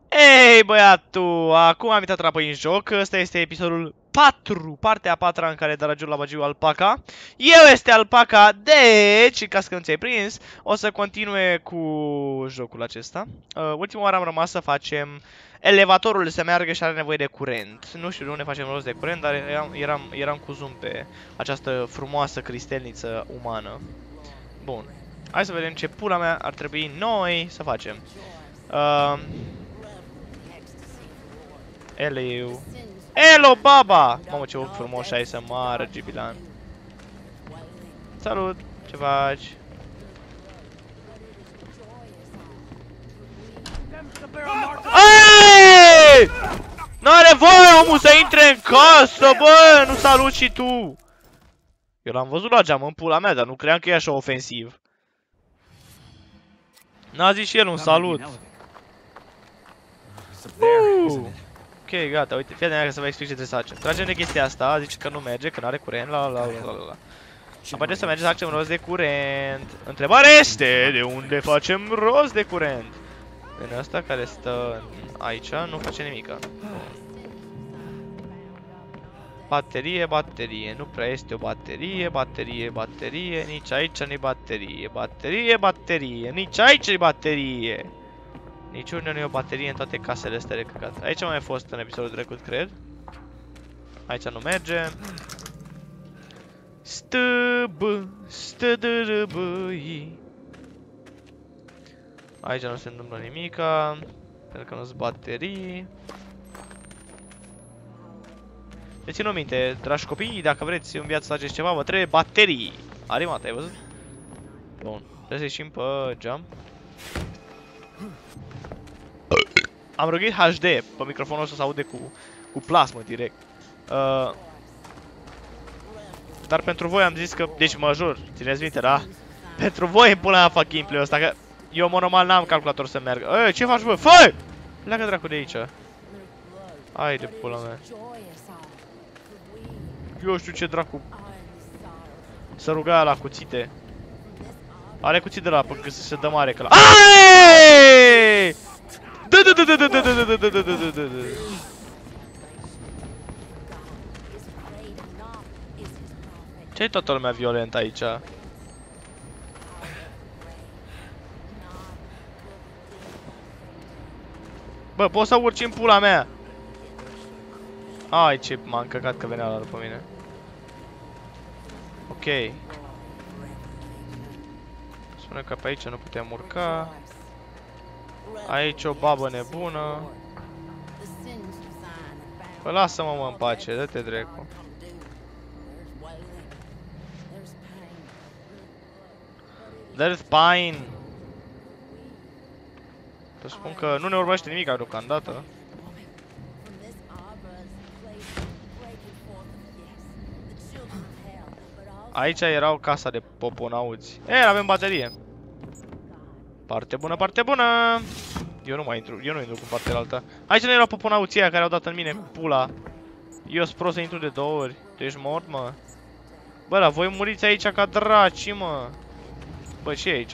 Ei, băiatul, acum am intrat înapoi în joc. Ăsta este episodul 4, partea a 4-a în care Daragiu la Bagiu Alpaca. Eu este Alpaca, deci, ca să nu ți-ai prins, o să continue cu jocul acesta. Ultima oară am rămas să facem elevatorul să meargă și are nevoie de curent. Nu știu de unde facem rost de curent, dar eram cu zoom pe această frumoasă cristelniță umană. Bun, hai să vedem ce pula mea ar trebui noi să facem. Hello. Hello, baba! Mamă, ce ochi frumoși ai să mară, Gibilan. Salut! Ce faci? Aaaaaaii! N-are voie omul să intre în casă, bă! Nu salut și tu! Eu l-am văzut la geam în pula mea, dar nu cream că e așa ofensiv. N-a zis și el un salut. Ok, gata, uite, fii atent să vă explic ce trebuie să facem. Tragem de chestia asta, zice că nu merge, că n-are curent, la. Apoi să mergem să facem rost de curent. Întrebarea este, de unde facem rost de curent? Din asta care stă aici, nu face nimica. Baterie, baterie, nu prea este o baterie, baterie, nici aici nu-i baterie, nici aici nu-i baterie. Niciunde nu e o baterie în toate casele astea de căcat. Aici am mai fost în episodul trecut, cred. Aici nu merge. Aici nu se întâmplă nimica, pentru că nu-s baterii. Deci țin-o minte, dragi copii, dacă vreți în viață să faceți ceva, vă trebuie baterii. Arimat, ai văzut? Bun, trebuie să ieșim pe jump. Am rugit HD pe microfonul ăsta să aude cu plasmă direct. Dar pentru voi am zis că, deci mă jur, țineți minte, da? Pentru voi îmi pune la fac gameplay-ul ăsta, că eu mă normal n-am calculator să meargă. Ce faci, bă? Fă! Pleacă dracu de aici. Hai de pula mea. Eu știu ce dracu. Să ruga la cuțite. Are cuțit de la că se dă mare că la. Aaaaaaii! Ce-i toată lumea violentă aici? Bă, poți să urci în pula mea? Ai, ce m-a încăcat că venea la după mine. Ok. Spune că pe aici nu putem urca. Aici o babă nebună. Bă, lasă-mă, mă, în pace, dă-te dracu. There's pain. Te spun că nu ne urmărește nimic deocamdată. Aici era o casa de poponauți. Avem baterie. Parte bună, parte bună. Eu nu intru cu partea alta. Aici nu erau poponauții aia care au dat în mine cu pula. Eu sunt prost să intru de 2 ori. Tu ești mort, mă. Bă, dar voi muriți aici ca draci, mă. Bă, ce e aici?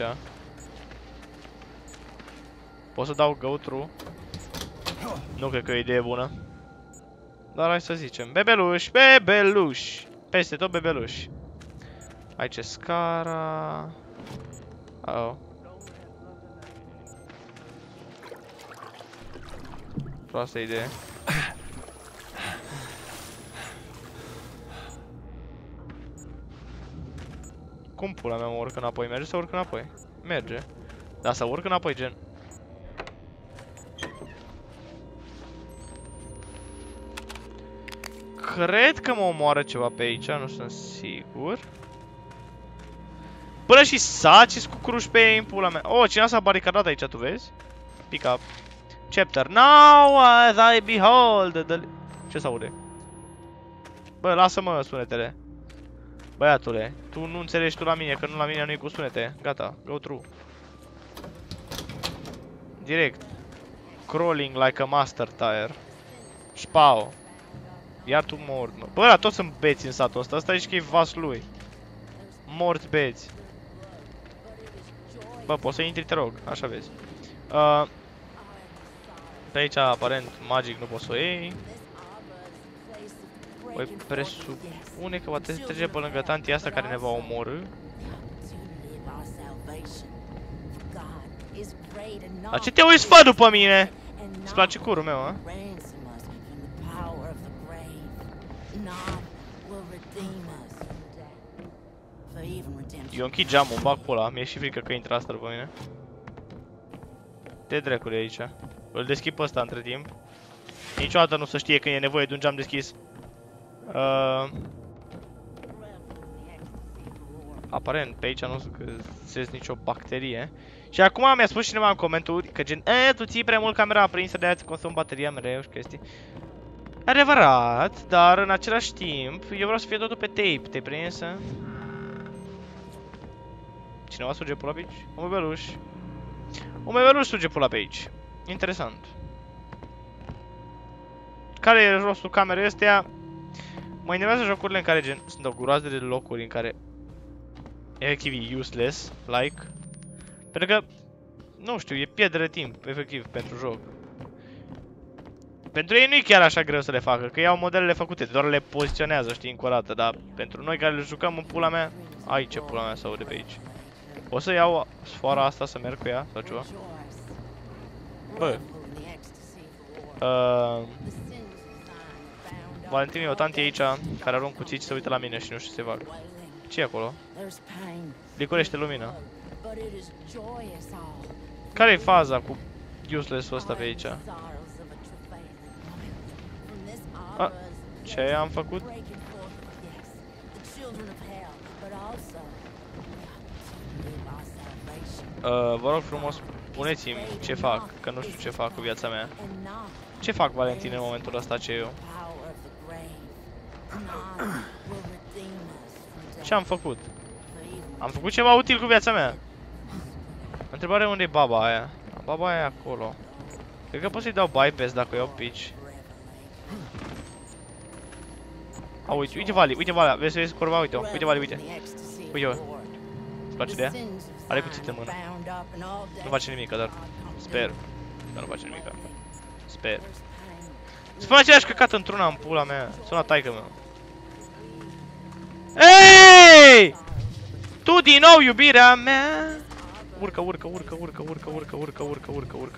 Pot să dau go through? Nu cred că e o idee bună. Dar hai să zicem. Bebeluși, bebeluși. Peste tot bebeluși. Aici e scara. Oh. Proastă idee. Cum pula mea mă urc înapoi? Merge să urc înapoi? Merge. Da, să urc înapoi, gen. Cred că mă omoară ceva pe aici, nu sunt sigur. Până și saci cu cruși pe ei în pula mea. Oh, cineva s-a baricadat aici, tu vezi? Pick up. Chapter. Now as I behold the... Ce s-aude? Bă, lasă-mă sunetele. Băiatule, tu nu înțelegi tu la mine, că nu la mine nu-i cu sunete. Gata, go through. Direct. Crawling like a master tire. Spau. Iar tu mort, mă. Bă, ăla toți sunt beți în satul ăsta. Asta zici că e vas lui. Morți beți. Bă, poți să intri, te rog. Așa vezi. Pe aici, aparent, magic nu poți să o iei. Voi presupune că va trece pe lângă tantia asta care ne va omorî. La ce te uiți, fă, după mine? Îți place curul meu, a? Eu închid geamul, îmi bag pula, mi-e și frică că intră asta după mine. Te drecule aici. Îl deschid pe ăsta între timp. Niciodată nu se știe când e nevoie de un geam deschis. Aparent, pe aici nu găsesc nicio bacterie. Și acum mi-a spus cineva în comentarii că gen, tu ții prea mult camera aprinsă, de-aia îți consum bateria mereu și chestii. Adevărat, dar în același timp, eu vreau să fie totul pe tape, te-ai prinsă? Cineva suge pula pe aici? Un bebeluș. Un bebeluș suge pula pe aici. Interesant. Care e rostul camerei astea? Mă enervează jocurile în care gen sunt o groază de locuri în care efectiv e useless, like. Pentru că, nu știu, e pierdere timp, efectiv, pentru joc. Pentru ei nu e chiar așa greu să le facă, că iau modelele făcute, doar le poziționează, știi, încă o dată, dar pentru noi care le jucăm în pula mea, ai ce pula mea se aude pe aici. O să iau sfoara asta să merg cu ea, sau ceva? Bă. Valentin e o tanti aici, care are un cuțit și se uită la mine și nu știu ce se fac. Ce e acolo? Licorește lumina. Care e faza cu useless-ul ăsta pe aici? Ce am făcut? Vă rog frumos, spuneți-mi ce fac, că nu știu ce fac cu viața mea. Ce fac, Valentin, în momentul ăsta, ce eu? Ce am făcut? Am făcut ceva util cu viața mea. Întrebarea unde e baba aia? Baba aia e acolo. Cred că pot să-i dau bypass dacă iau pitch. Uite, uite Vali, uite Vali, vezi curva, uite-o, uite Vali, uite. Uite-o. Îți place de ea? Are cuțit în mână. Nu face nimic, dar sper că nu face nimic. Sper. Spune același căcat într-una în pula mea. Sună taică meu. Ei! Tu din nou, iubirea mea! Urcă, urcă, urcă, urcă, urcă, urcă, urcă, urcă, urcă, urcă.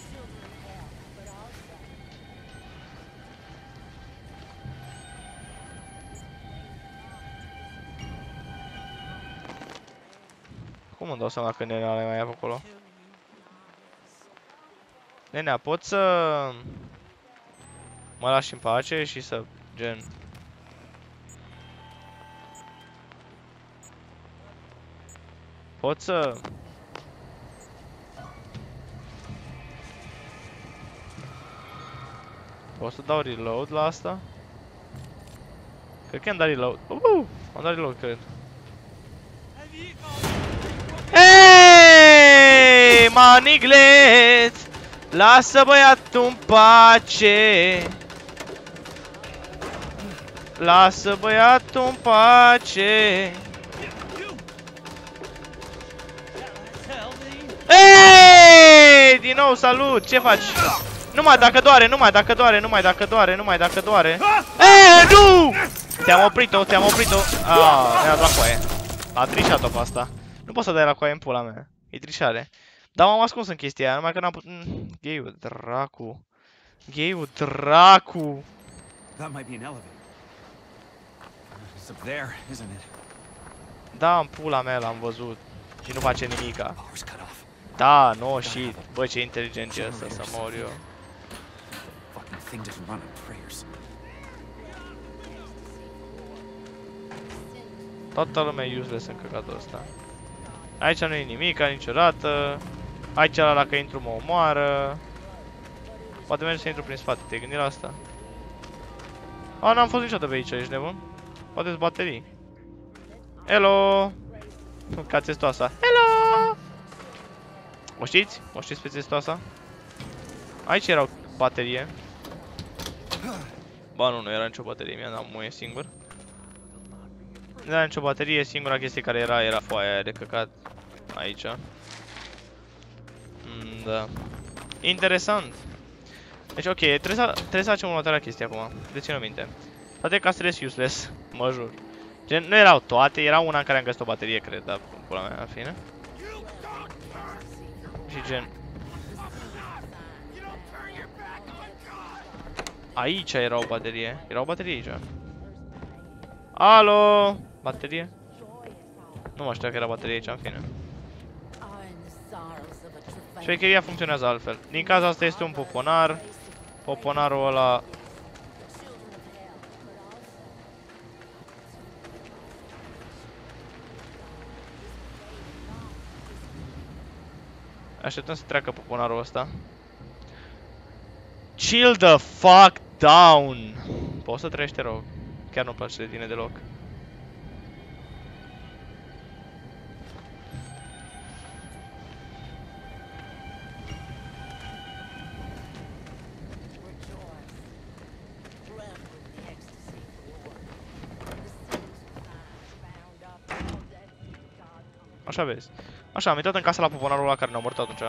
Cum îmi dau seama că nenea mai e pe acolo? Nenea, pot să mă lași în pace și să, gen... Pot să... Pot să dau reload la asta? Cred că am dat reload. Am dat reload, cred. Hey, maniglet! Lasă băiatul în pace! Lasă băiatul în pace! Hey! Din nou, salut! Ce faci? Numai dacă doare, numai dacă doare, numai dacă doare, numai dacă doare. Eee, nu! Te-am oprit-o, te-am oprit-o. Mi-a dat la coaie. A trișat-o pe asta. Nu pot să dai la coaie în pula mea. E trișare. Dar m-am ascuns în chestia aia, numai că n-am putut... Gay-ul dracu. Gay-ul dracu. Da, în pula mea l-am văzut. Și nu face nimica. Da, no shit. Bă, ce inteligent e ăsta, să mor eu. Toată lumea e useless în căcatul ăsta. Aici nu e nimica niciodată. Aici ăla dacă intru mă omoară. Poate merge să intru prin spate, te-ai gândit la asta? N-am fost niciodată pe aici, ești nebun? Poate-s baterii. Hello! Ca țestoasa. Hello! O știți? O știți pe țestoasa? Aici era o baterie. Ba nu era nicio baterie, mi-a dat muie singur. Nu era nicio baterie, singura chestie care era foaia aia de căcat. Aici. Da. Interesant. Deci ok, trebuie să facem următoarea chestie acum. Dețin-o minte. Toate casele sunt useless, mă jur. Gen, nu erau toate, era una în care am găsit o baterie, cred, dar pula mea, în fine. Și gen... Aici era o baterie. Era o baterie aici. Alo! Baterie? Nu mă știu că era baterie aici, în fine. Șmecheria funcționează altfel. Din cazul asta este un poponar. Poponarul ăla... Așteptăm să treacă poponarul ăsta. Chill the fuck down! Poți să trăiești, te rog. Chiar nu-mi place de tine deloc. Așa vezi. Așa, am intrat în casa la poponarul ăla care ne-a omorât atunci.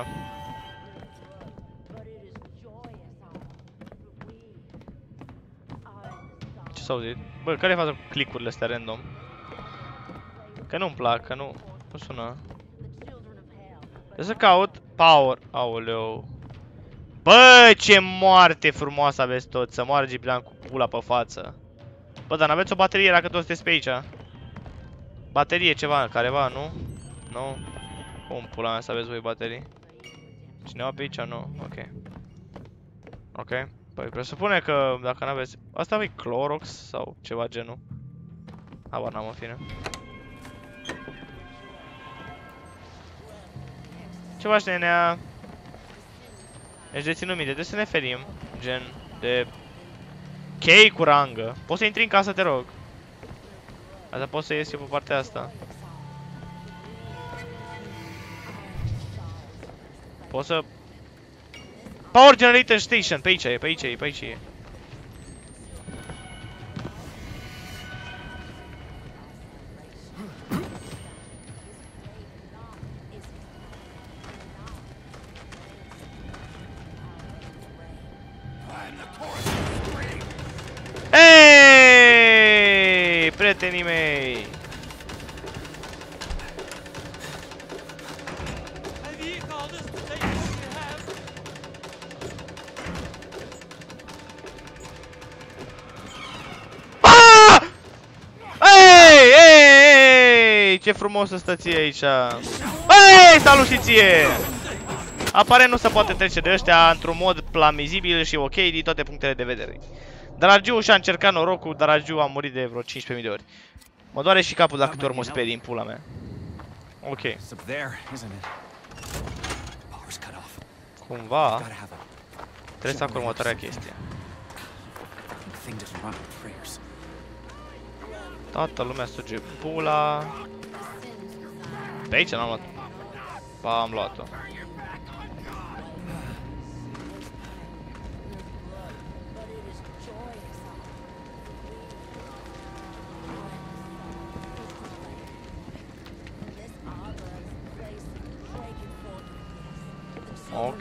Ce s-a auzit? Bă, care e faza cu click-urile astea random? Că nu-mi plac, că nu sună. Trebuie să caut power. Aoleu. Bă, ce moarte frumoasă aveți toți. Să moară Giblan cu pula pe față. Bă, dar n-aveți o baterie dacă toți sunteți pe aici. Baterie ceva, careva, nu? Nu? Cum pula mea să aveți voi baterii? Cineva pe aici? Nu? Ok. Ok. Păi presupune că dacă n-aveți... Asta e Clorox sau ceva genul? Habar n-am, în fine. Ce faci, nenea? Deci de ținut minte, trebuie să ne ferim. Gen de... Chei cu rangă. Poți să intri în casă, te rog. Asta pot să ies eu pe partea asta. Pot să... Power Generator Station, pe aici e, pe aici e, pe aici e. Hey, prietenii mei! Ce frumos să stați aici. Ei, salut și ție! Aparent nu se poate trece de ăștia într-un mod plamizibil și ok din toate punctele de vedere. Daragiu și-a încercat norocul, Daragiu a murit de vreo 15.000 de ori. Mă doare și capul dacă câte ori mă sperii în pula mea. Ok. Cumva trebuie să fac următoarea chestie. Toată lumea suge pula. Pe aici n-am luat. Ba, am luat-o. Ok.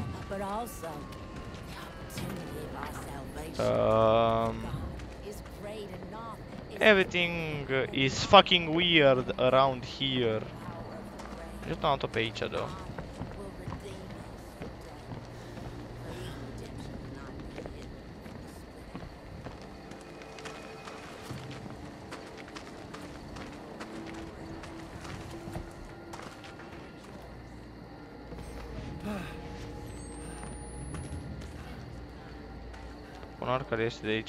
Everything is fucking weird around here. Eu n-am tot pe aici, da. Ponar care este de aici.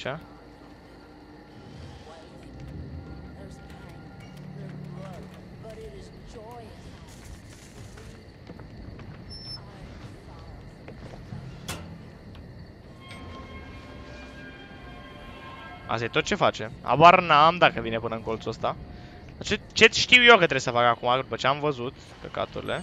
Asta e tot ce face. Abar n-am dacă vine până în colțul ăsta. Ce știu eu că trebuie să fac acum, după ce am văzut căcaturile.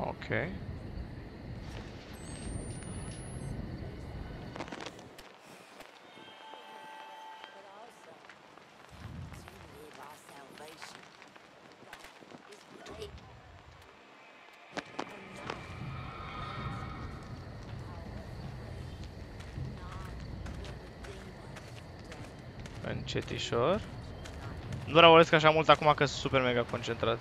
Ok. Încetișor. Nu răulesc așa mult acum că sunt super mega concentrat.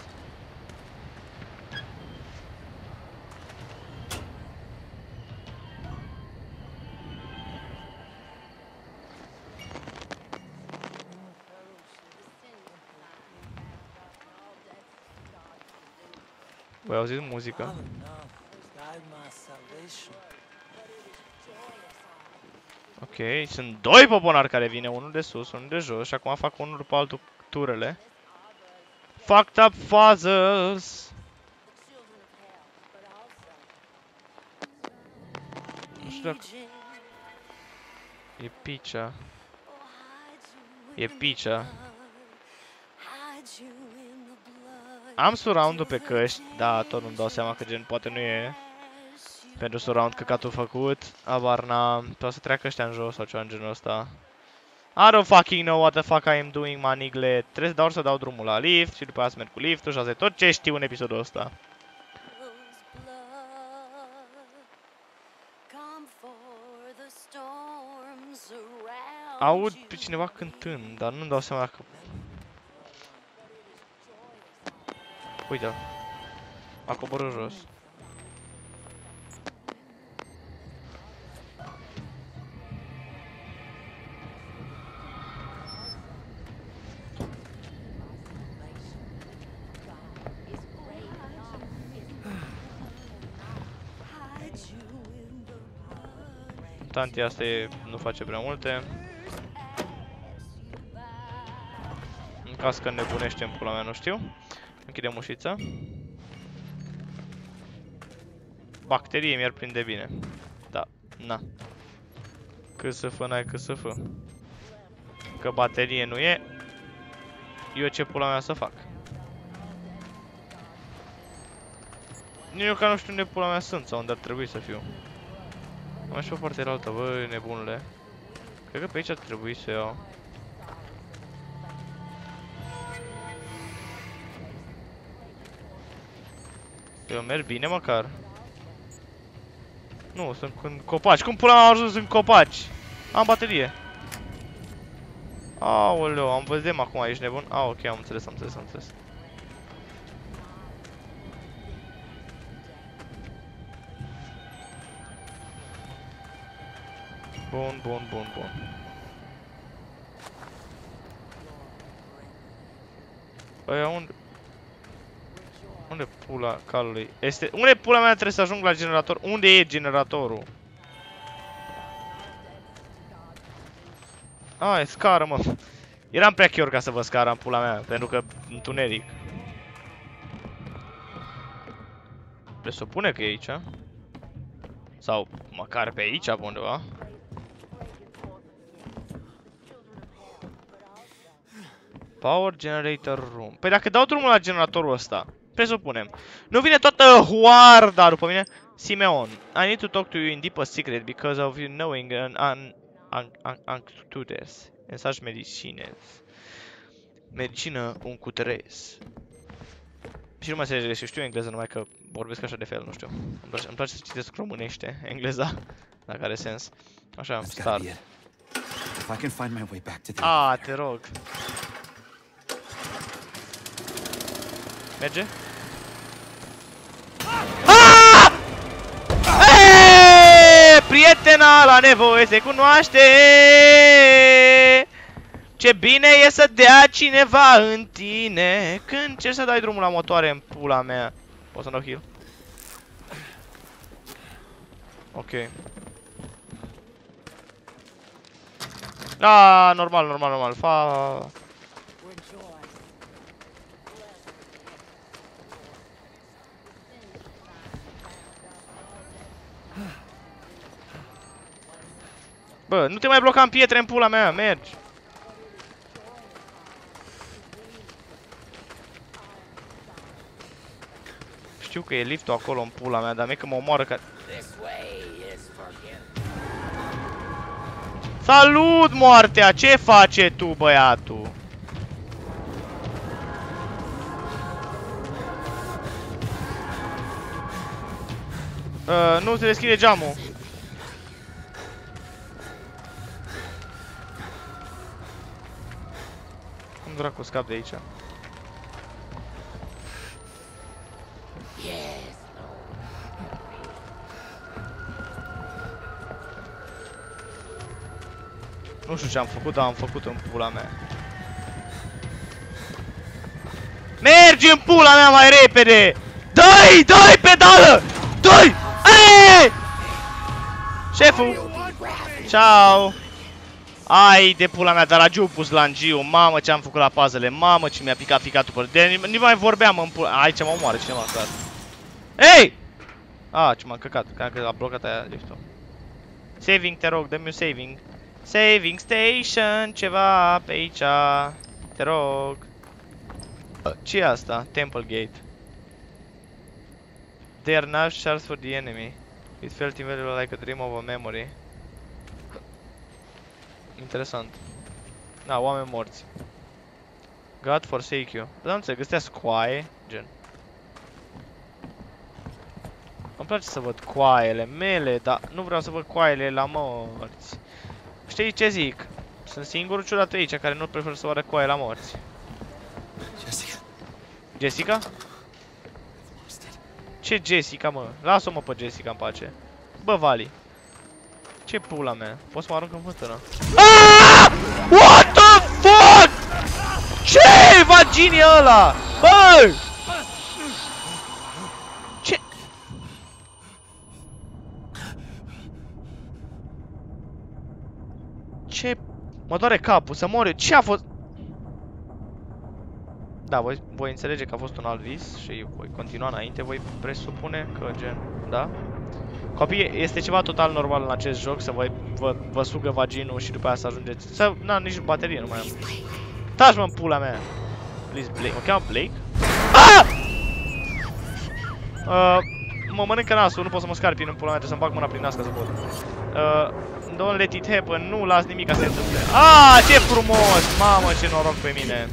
Voi auziți muzică? Ok, sunt doi poponari care vine, unul de sus, unul de jos și acum fac unul după altul turele. Fucked up fathers! Nu știu dacă... E picea. E picea. Am surround-ul pe căști, da, tot nu-mi dau seama că gen poate nu e pentru surround căcatul făcut. Abar n-am, poate să treacă ăștia în jos sau ceva în genul ăsta. I don't fucking know what the fuck I am doing, manigle. Trebuie doar să dau drumul la lift și după aia să merg cu liftul și asta e tot ce știu în episodul ăsta. Aud pe cineva cântând, dar nu-mi dau seama dacă... Uite-l. A coborât jos. Tanti asta e, nu face prea multe. În caz că nebunește în pula mea, nu știu. Închidem ușița. Bacterie mi-ar prinde bine. Da, na. Cât să fă, n-ai cât să fă. Că baterie nu e. Eu ce pula mea să fac? Nici eu că nu știu unde pula mea sunt sau unde ar trebui să fiu. Am și pe partea altă, băi, nebunule. Cred că pe aici ar trebui să iau. Eu merg bine măcar. Nu, sunt în copaci. Cum pula mea am ajuns în copaci? Am baterie. Aoleu, am văzut acum, ești nebun? Ah, ok, am înțeles, am înțeles, am înțeles. Bun, bun, bun, bun. Băi, unde? Unde pula calului? Este... Unde pula mea trebuie să ajung la generator? Unde e generatorul? E scară, mă. Eram prea chior ca să vă scară în pula mea, pentru că întuneric. Presupune că e aici. Sau măcar pe aici, pe undeva. Power generator room. Păi dacă dau drumul la generatorul ăsta, presupunem, nu vine toată hoarda după mine? Simeon, I need to talk to you in deepest secret because of you knowing unctudes în such medicines. Medicină un cutres. Și nu mai înțelege și știu engleză, numai că vorbesc așa de fel, nu știu. Îmi place să citesc românește, engleza, dacă are sens. Așa, start. Te rog. Merge? Prietena, la nevoie se cunoaște. Ce bine e să dea cineva în tine. Când încerci să dai drumul la motoare în pula mea. O să no heal. Ok. Normal, normal, normal. Bă, nu te mai bloca în pietre în pula mea, mergi. Știu că e liftul acolo în pula mea, dar mie că mă omoară ca... Salut, moartea! Ce face tu, băiatul? Nu se deschide geamul. Cum dracu scap de aici? Nu știu ce am făcut, dar am făcut în pula mea. Mergi în pula mea mai repede! Dă-i! Dă-i pedală! Dă-i! Eee! Șeful! Ciao! Ai de pula mea, dar la giu pus la angiu. Mamă ce am făcut la puzzle, mamă ce mi-a picat ficatul pe... De nici mai vorbeam în pula... Aici mă omoară cineva, clar. Ei! Ah, ce m-am căcat, cred că a blocat aia liftul. Saving, te rog, dă-mi un saving. Saving station, ceva pe aici. Te rog. Ce e asta? Temple Gate. They are now shards for the enemy. It felt invaluable like a dream of a memory. Interesant. Da, oameni morți. God forsake you. Dar nu înțeleg, astea scoaie, gen. Îmi place să văd coaiele mele, dar nu vreau să văd coaiele la morți. Știi ce zic? Sunt singurul ciudat aici care nu prefer să vadă coaie la morți. Jessica? Jessica? Ce Jessica, mă? Lasă-o, mă, pe Jessica în pace. Bă, Vali. Ce pula mea? Poți să mă arunc în fântână? Aaaa! What the fuck? Ce vagini e ăla? Bă! Ce? Ce? Mă doare capul, să mor eu. Ce a fost? Da, voi înțelege că a fost un alt vis și voi continua înainte, voi presupune că gen, da? Copii, este ceva total normal în acest joc să vă sugă vaginul și după aia să ajungeți. Să, na, nici baterie nu mai am. Taci, mă, în pula mea. Please, Blake. Mă cheamă Blake? Ah! Mă mănâncă nasul, nu pot să mă scarpin în pula mea, trebuie să-mi bag mâna prin nas ca să pot. Don't let it happen, nu las nimic ca să se întâmple. Ah, ce frumos! Mamă, ce noroc pe mine.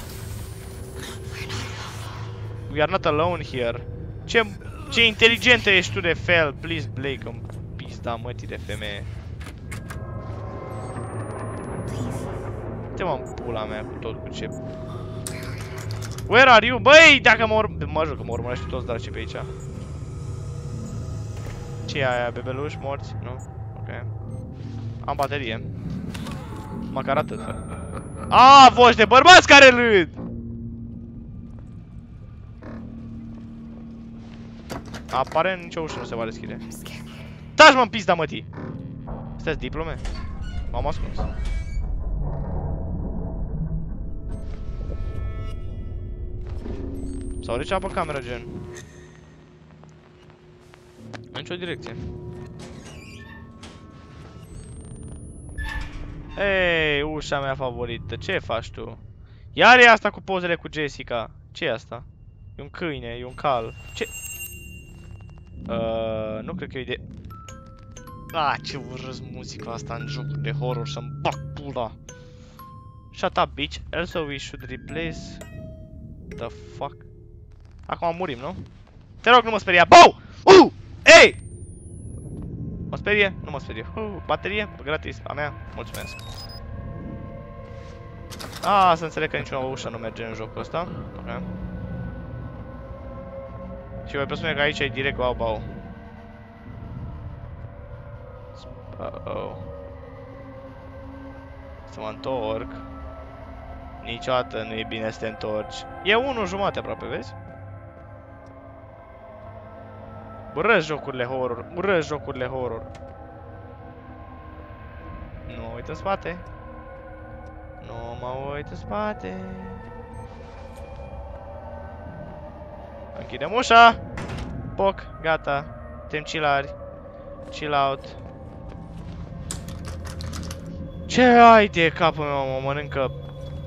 We are not alone here. Ce inteligentă ești tu de fel. Please, Blake, îmi pizda mătii de femeie. Te mă în pula mea cu tot cu ce... Where are you? Băi, dacă mă joc că mă urmărește toți draci pe aici. Ce e aia, bebeluși morți? Nu? Ok. Am baterie. Măcar atât. Ah, voci de bărbați care râd! Aparent nicio ușă nu se va deschide. Taci, mă, în pizda, mătii! Astea-s diplome? M-am ascuns. Sau de ce apă camera, gen? În nicio direcție. Ei, ușa mea favorită. Ce faci tu? Iar e asta cu pozele cu Jessica. Ce e asta? E un câine, e un cal. Ce? Nu cred că e de... Ah, ce urât muzica asta în jocuri de horror, să-mi bag pula. Shut up, bitch. Also we should replace... The fuck? Acum murim, nu? Te rog, nu mă speria. Bau! Ei! Mă sperie? Nu mă sperie. Baterie? Gratis. A mea? Mulțumesc. Ah, să înțeleg că niciuna ușă nu merge în jocul ăsta. Ok. Și voi presupune că aici e direct bau. Uh-oh. Să mă întorc. Niciodată nu e bine să te întorci. E 1:30 aproape, vezi? Urăsc jocurile horror. Urăsc jocurile horror. Nu mă uit în spate. Nu mă uit în spate. Închidem ușa. Poc, gata. Suntem chillari. Chill out. Ce ai de capul meu?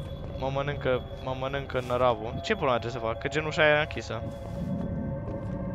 Mă mănâncă năravul. Ce pula trebuie să fac? Că gen ușa era închisă.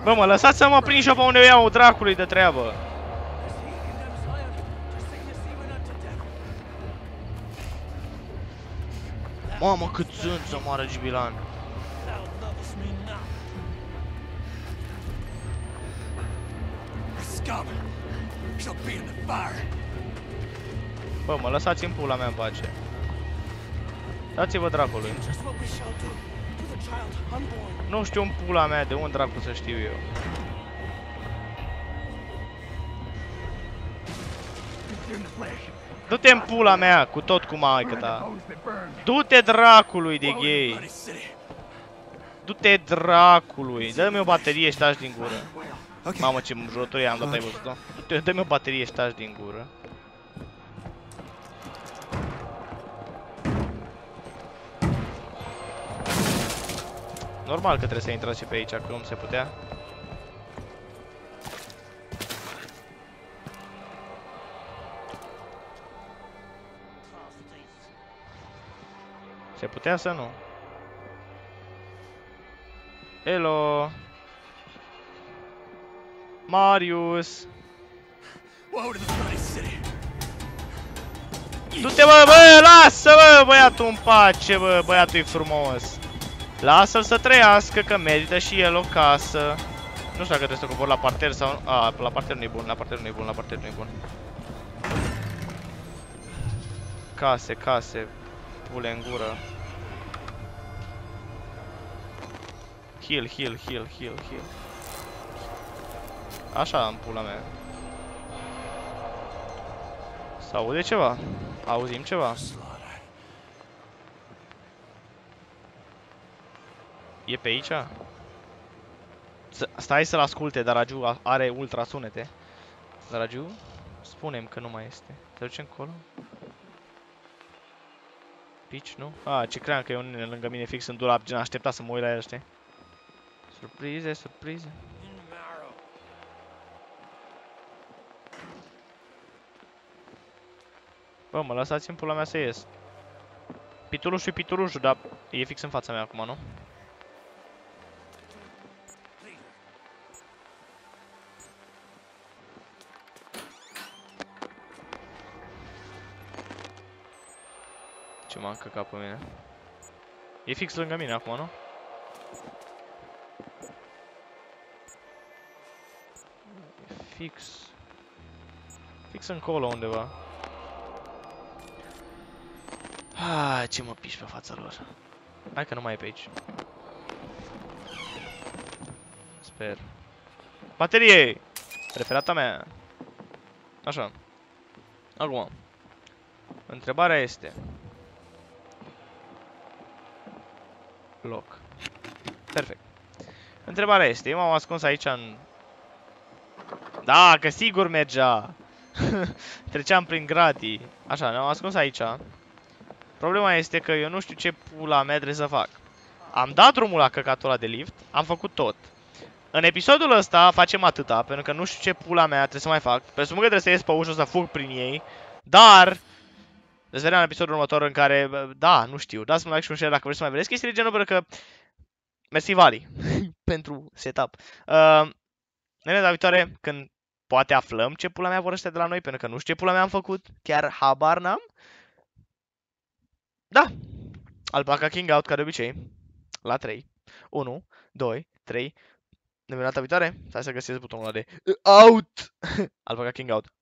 Bă, mă, lăsați să mă prind și eu pe unde o iau dracului de treabă. Mamă, cât sunt să moară Gibilan. Scum! She'll be in the fire! Bă, mă, lăsați-mi pula mea în pace. Dați-vă dracului. Just what we shall do to the child unborn. Nu știu în pula mea, de unde dracu să știu eu. Du-te în pula mea, cu tot cu maică ta. Du-te dracului de gay. Du-te dracului. Dă-mi o baterie și taci din gură. Mamă, ce jurătorie am dat, ai văzut-o? Dă-mi o baterie și taci din gură. Normal că trebuie să intrați și pe aici, că nu se putea. Se putea să nu. Hello. Marius. Woe to the bloody city! Du-te, bă, lasă, bă, băiatul în pace, bă, băiatul e frumos. Lasă-l să trăiască, că merită și el o casă. Nu știu dacă trebuie să cobor la parter sau... A, la parter nu-i bun, la parter nu-i bun, la parter nu-i bun. Case, case. Pule în gură. Heal, heal, heal, heal, heal. Așa în pula mea. S-aude ceva? Auzim ceva? E pe aici? Stai să-l asculte, Daragiu are ultrasunete. Daragiu? Spune-mi că nu mai este. Să ducem încolo? Pici, nu? A, ce cream că e unul lângă mine fix în dulap, gen aștepta să mă uit la el, știi? Surprize, surprize. Bă, mă lăsați în pula mea să ies. Piturușul e piturușul, dar e fix în fața mea acum, nu? Ce m-a încăcat pe mine? E fix lângă mine acum, nu? E fix încolo undeva. Ah, ce mă piși pe fața lor. Hai că nu mai e pe aici. Sper. Baterie! Preferata mea. Așa. Acum. Întrebarea este... Loc. Perfect. Întrebarea este, eu m-am ascuns aici în... Da, că sigur mergea! Treceam prin gratii. Așa, ne-am ascuns aici. Problema este că eu nu știu ce pula mea trebuie să fac. Am dat drumul la căcatul ăla de lift, am făcut tot. În episodul ăsta facem atâta, pentru că nu știu ce pula mea trebuie să mai fac. Presupun că trebuie să ies pe ușă să fug prin ei. Dar... Deci vedem în episodul următor în care... Da, nu știu. Dați-mi like și un share dacă vreți să mai vedeți chestii de genul, pentru că... Mersi, Vali, pentru setup. Data viitoare, când poate aflăm ce pula mea vor ăștia de la noi, pentru că nu știu ce pula mea am făcut. Chiar habar n-am. Da. Alpaca King Out, ca de obicei. La 3. 1, 2, 3. Ne vedem data viitoare. Stai să găsesc butonul ăla de out. Alpaca King Out.